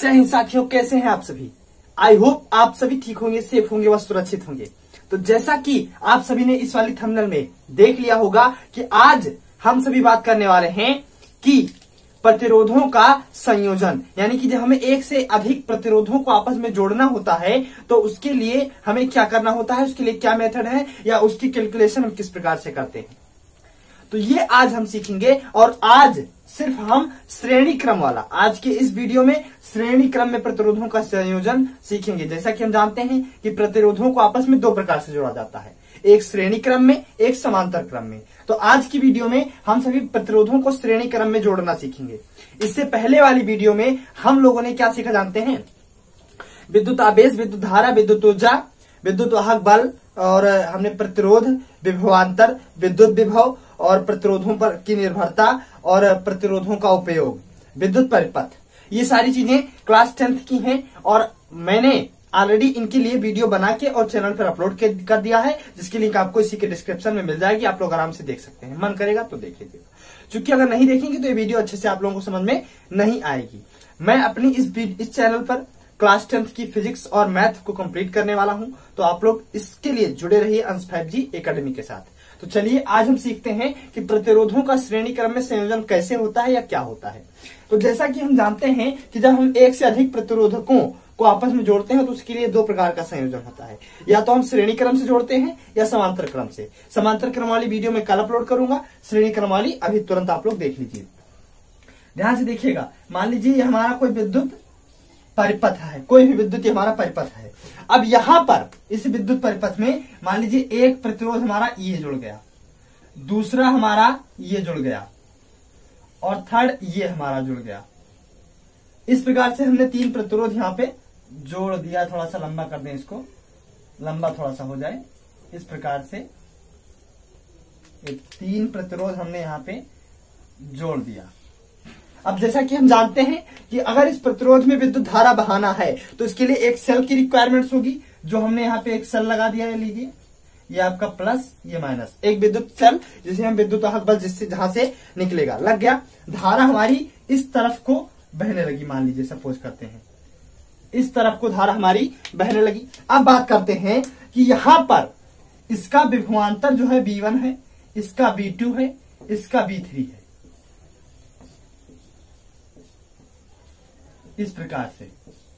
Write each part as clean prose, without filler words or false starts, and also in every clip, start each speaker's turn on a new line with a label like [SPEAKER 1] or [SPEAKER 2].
[SPEAKER 1] जय हिंद साथियों, कैसे हैं आप सभी। आई होप आप सभी ठीक होंगे, सेफ होंगे व सुरक्षित होंगे। तो जैसा कि आप सभी ने इस वाली थंबनेल में देख लिया होगा कि आज हम सभी बात करने वाले हैं कि प्रतिरोधों का संयोजन, यानी कि जब हमें एक से अधिक प्रतिरोधों को आपस में जोड़ना होता है तो उसके लिए हमें क्या करना होता है, उसके लिए क्या मेथड है या उसकी कैलकुलेशन हम किस प्रकार से करते हैं। तो ये आज हम सीखेंगे और आज सिर्फ हम श्रेणी क्रम वाला, आज के इस वीडियो में श्रेणी क्रम में प्रतिरोधों का संयोजन सीखेंगे। जैसा कि हम जानते हैं कि प्रतिरोधों को आपस में दो प्रकार से जोड़ा जाता है, एक श्रेणी क्रम में, एक समांतर क्रम में। तो आज की वीडियो में हम सभी प्रतिरोधों को श्रेणी क्रम में जोड़ना सीखेंगे। इससे पहले वाली वीडियो में हम लोगों ने क्या सीखा जानते हैं, विद्युत आवेश, विद्युत धारा, विद्युत ऊर्जा, विद्युत वाहक बल, और हमने प्रतिरोध, विभवांतर, विद्युत विभव और प्रतिरोधों पर की निर्भरता और प्रतिरोधों का उपयोग, विद्युत परिपथ, ये सारी चीजें क्लास 10th की हैं और मैंने ऑलरेडी इनके लिए वीडियो बना के और चैनल पर अपलोड कर दिया है, जिसकी लिंक आपको इसी के डिस्क्रिप्शन में मिल जाएगी। आप लोग आराम से देख सकते हैं, मन करेगा तो देख लीजिएगा। क्योंकि अगर नहीं देखेंगे तो ये वीडियो अच्छे से आप लोगों को समझ में नहीं आएगी। मैं अपनी इस चैनल पर क्लास 10th की फिजिक्स और मैथ को कंप्लीट करने वाला हूं, तो आप लोग इसके लिए जुड़े रहिए अंश 5G एकेडमी के साथ। तो चलिए आज हम सीखते हैं कि प्रतिरोधों का श्रेणी क्रम में संयोजन कैसे होता है या क्या होता है। तो जैसा कि हम जानते हैं कि जब हम एक से अधिक प्रतिरोधकों को आपस में जोड़ते हैं तो उसके लिए दो प्रकार का संयोजन होता है, या तो हम श्रेणी क्रम से जोड़ते हैं या समांतर क्रम से। समांतर क्रम वाली वीडियो में कल अपलोड करूंगा, श्रेणी क्रम वाली अभी तुरंत आप लोग देख लीजिए। ध्यान से देखिएगा, मान लीजिए ये हमारा कोई विद्युत परिपथ है, कोई भी विद्युत हमारा परिपथ है। अब यहां पर इस विद्युत परिपथ में मान लीजिए एक प्रतिरोध हमारा ये जुड़ गया, दूसरा हमारा ये जुड़ गया और थर्ड ये हमारा जुड़ गया। इस प्रकार से हमने तीन प्रतिरोध यहां पे जोड़ दिया। थोड़ा सा लंबा कर दें, इसको लंबा थोड़ा सा हो जाए। इस प्रकार से तीन प्रतिरोध हमने यहां पे जोड़ दिया। अब जैसा कि हम जानते हैं कि अगर इस प्रतिरोध में विद्युत धारा बहाना है तो इसके लिए एक सेल की रिक्वायरमेंट्स होगी, जो हमने यहाँ पे एक सेल लगा दिया है। लीजिए, ये आपका प्लस, ये माइनस, एक विद्युत सेल जिसे हम विद्युत वाहक बल जिससे जहां से निकलेगा लग गया। धारा हमारी इस तरफ को बहने लगी, मान लीजिए सपोज करते हैं इस तरफ को धारा हमारी बहने लगी। अब बात करते हैं कि यहां पर इसका विभवांतर जो है V1 है, इसका V2 है, इसका V3 है। इस प्रकार से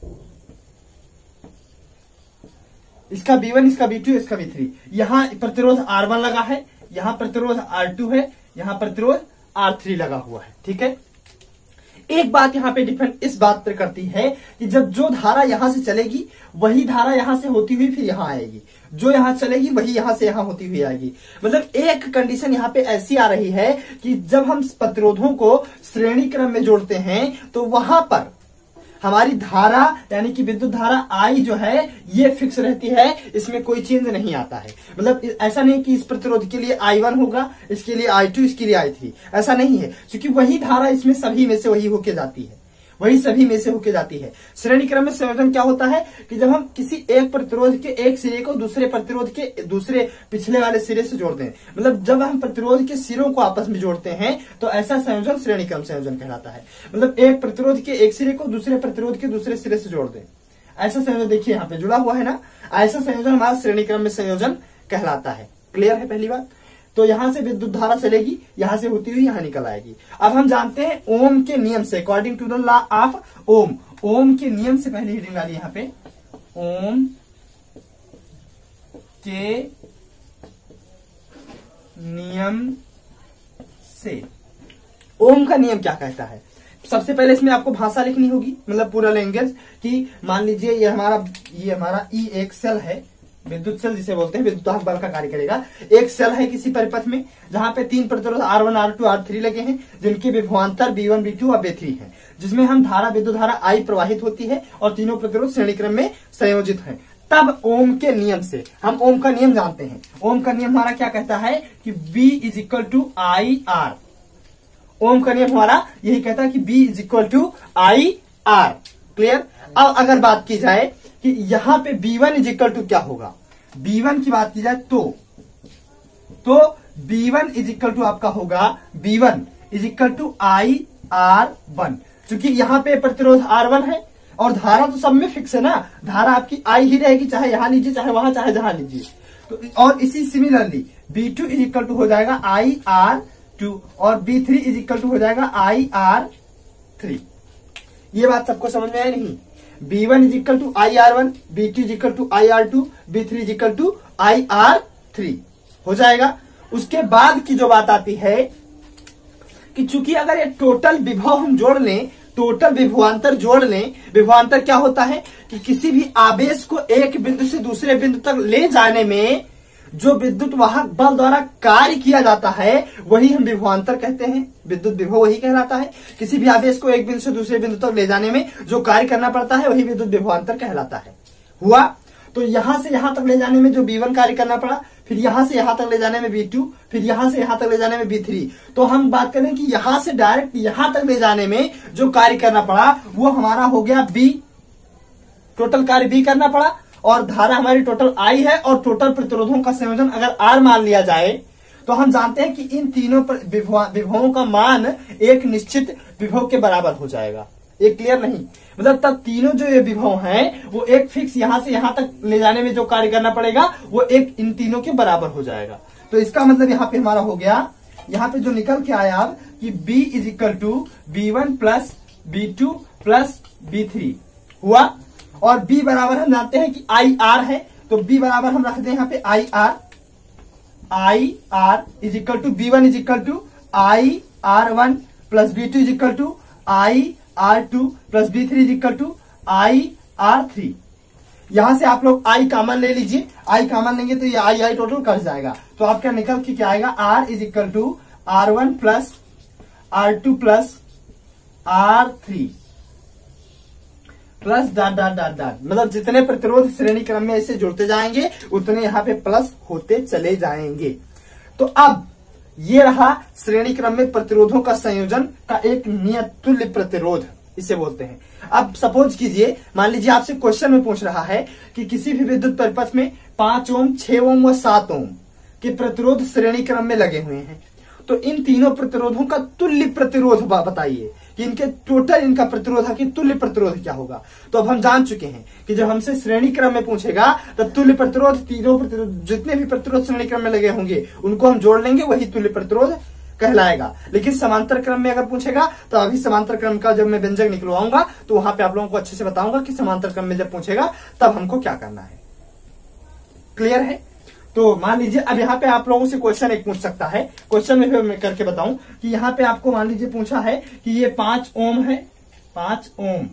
[SPEAKER 1] इसका V1, इसका V2, इसका V3। यहां प्रतिरोध R1 लगा है, यहां प्रतिरोध R2 है, यहां प्रतिरोध R3 लगा हुआ है। ठीक है, एक बात यहां पे डिपेंड इस बात पर करती है कि जब जो धारा यहां से चलेगी वही धारा यहां से होती हुई फिर यहां आएगी, जो यहां चलेगी वही यहां से यहां होती हुई आएगी। मतलब एक कंडीशन यहां पे ऐसी आ रही है कि जब हम प्रतिरोधों को श्रेणी क्रम में जोड़ते हैं तो वहां पर हमारी धारा यानी कि विद्युत धारा I जो है ये फिक्स रहती है, इसमें कोई चेंज नहीं आता है। मतलब ऐसा नहीं कि इस प्रतिरोध के लिए I1 होगा, इसके लिए I2, इसके लिए I3, ऐसा नहीं है, क्योंकि वही धारा इसमें सभी में से वही होके जाती है, वही सभी में से होके जाती है। श्रेणी क्रम में संयोजन क्या होता है कि जब हम किसी एक प्रतिरोध के एक सिरे को दूसरे प्रतिरोध के दूसरे पिछले वाले सिरे से जोड़ते हैं, मतलब जब हम प्रतिरोध के सिरों को आपस में जोड़ते हैं तो ऐसा संयोजन श्रेणी क्रम संयोजन कहलाता है। मतलब एक प्रतिरोध के एक सिरे को दूसरे प्रतिरोध के दूसरे सिरे से जोड़ दें, ऐसा संयोजन देखिए यहाँ पे जुड़ा हुआ है ना, ऐसा संयोजन हमारा श्रेणी क्रम में संयोजन कहलाता है। क्लियर है पहली बात। तो यहां से विद्युत धारा चलेगी, यहां से होती हुई यहां निकल आएगी। अब हम जानते हैं ओम के नियम से, according to the law of Ohm, Ohm के नियम से पहले हेडिंग डाली यहां पे, ओम के नियम से। ओम का नियम क्या कहता है, सबसे पहले इसमें आपको भाषा लिखनी होगी, मतलब पूरा लैंग्वेज कि मान लीजिए ये हमारा ई एक सेल है, विद्युत सेल जिसे बोलते हैं, विद्युत वाहक बल का कार्य करेगा। एक सेल है किसी परिपथ में जहां पे तीन प्रतिरोध R1, R2, R3 लगे हैं, जिनके विभवांतर V1, V2 और V3 है, जिसमें हम धारा विद्युत धारा I प्रवाहित होती है और तीनों प्रतिरोध श्रेणी क्रम में संयोजित हैं। तब ओम के नियम से हम ओम का नियम जानते हैं। ओम का नियम हमारा क्या कहता है कि V is equal to I R. Ohm का नियम हमारा यही कहता है कि V is equal to I R. Clear. अब अगर बात की जाए कि यहां पे V1 इज इक्वल टू क्या होगा, V1 की बात की जाए तो V1 इज इक्वल टू आपका होगा V1 is equal to I R1, क्योंकि यहां पे प्रतिरोध R1 है, और धारा तो सब में फिक्स है ना, धारा आपकी आई ही रहेगी, चाहे यहां लीजिए, चाहे वहां, चाहे जहां लीजिए। तो और इसी similarly B2 is equal to हो जाएगा IR2 और B3 इज इक्वल टू हो जाएगा IR3। ये बात सबको समझ में आई नहीं? B1 is equal to IR1, B2 is equal to IR2, B3 is equal to IR3 हो जाएगा। उसके बाद की जो बात आती है कि चूंकि अगर ये टोटल विभव हम जोड़ लें, टोटल विभवांतर जोड़ लें, विभवांतर क्या होता है कि किसी भी आवेश को एक बिंदु से दूसरे बिंदु तक ले जाने में जो विद्युत वाहक बल द्वारा कार्य किया जाता है वही हम विभवांतर कहते हैं। विद्युत विभव वही कहलाता है। किसी भी आवेश को एक बिंदु से दूसरे बिंदु तक ले जाने में जो कार्य करना पड़ता है वही विद्युत विभवांतर कहलाता है। हुआ? तो यहां से यहां तक ले जाने में जो B1 कार्य करना पड़ा, फिर यहां से यहां तक ले जाने में B2, फिर यहां से यहां तक ले जाने में B3। तो हम बात करें कि यहां से डायरेक्ट यहां तक ले जाने में जो कार्य करना पड़ा वो हमारा हो गया B, टोटल कार्य B करना पड़ा, और धारा हमारी टोटल I है, और टोटल प्रतिरोधों का संयोजन अगर R मान लिया जाए तो हम जानते हैं कि इन तीनों विभवों का मान एक निश्चित विभव के बराबर हो जाएगा। ये क्लियर नहीं? मतलब तब तीनों जो ये विभव हैं वो एक फिक्स यहां से यहां तक ले जाने में जो कार्य करना पड़ेगा वो एक इन तीनों के बराबर हो जाएगा। तो इसका मतलब यहाँ पे हमारा हो गया, यहाँ पे जो निकल के आया अब कि B is equal to B1 plus B2 plus B3 हुआ, और B बराबर हम जानते हैं कि IR है, तो B बराबर हम रख दें यहाँ पे IR is equal to B1 is equal to IR1 plus B2 is equal to IR2 plus B3 is equal to IR3। यहां से आप लोग I कॉमन ले लीजिए, I कॉमन लेंगे तो ये I टोटल कट जाएगा। तो आपका निकल के क्या आएगा, R is equal to R1 plus R2 plus R3 plus dot dot dot dot. मतलब जितने प्रतिरोध श्रेणी क्रम में ऐसे जुड़ते जाएंगे उतने यहाँ पे प्लस होते चले जाएंगे। तो अब ये रहा श्रेणी क्रम में प्रतिरोधों का संयोजन का एक नियत तुल्य प्रतिरोध इसे बोलते हैं। अब सपोज कीजिए, मान लीजिए आपसे क्वेश्चन में पूछ रहा है कि किसी भी विद्युत परिपथ में 5 ओम, 6 ओम व 7 ओम के प्रतिरोध श्रेणी क्रम में लगे हुए हैं। तो इन तीनों प्रतिरोधों का तुल्य प्रतिरोध बताइए कि इनके टोटल इनका प्रतिरोध की तुल्य प्रतिरोध क्या होगा। तो अब हम जान चुके हैं कि जब हमसे श्रेणी क्रम में पूछेगा तब तुल्य प्रतिरोध तीनों प्रतिरोध जितने भी प्रतिरोध श्रेणी क्रम में लगे होंगे उनको हम जोड़ लेंगे, वही तुल्य प्रतिरोध कहलाएगा। लेकिन समांतर क्रम में अगर पूछेगा तो अभी समांतर क्रम का जब मैं व्यंजक निकलवाऊंगा तो वहां पे आप लोगों को अच्छे से बताऊंगा कि समांतर क्रम में जब पूछेगा तब हमको क्या करना है। क्लियर है? तो मान लीजिए अब यहाँ पे आप लोगों से क्वेश्चन एक पूछ सकता है, क्वेश्चन में मैं करके बताऊं कि यहाँ पे आपको मान लीजिए पूछा है कि ये 5 ओम है, 5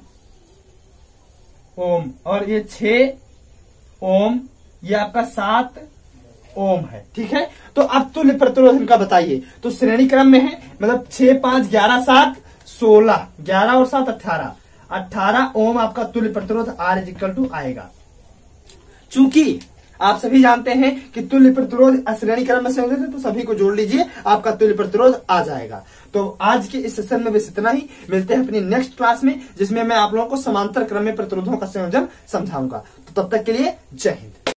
[SPEAKER 1] ओम और ये 6 ओम, ये आपका 7 ओम है। ठीक है? तो अब तुल्य प्रतिरोध इनका बताइए। तो श्रेणी क्रम में है, मतलब 6, 5, 11, 7, 16, 11 और 7 18 ओम आपका तुल्य प्रतिरोध R इज इक्वल टू आएगा। चूंकि आप सभी जानते हैं कि तुल्य प्रतिरोध श्रेणी क्रम में संयोजित है, तो सभी को जोड़ लीजिए, आपका तुल्य प्रतिरोध आ जाएगा। तो आज के इस सेशन में बस इतना ही। मिलते हैं अपनी नेक्स्ट क्लास में जिसमें मैं आप लोगों को समांतर क्रम में प्रतिरोधों का संयोजन समझाऊंगा। तो तब तक के लिए जय हिंद।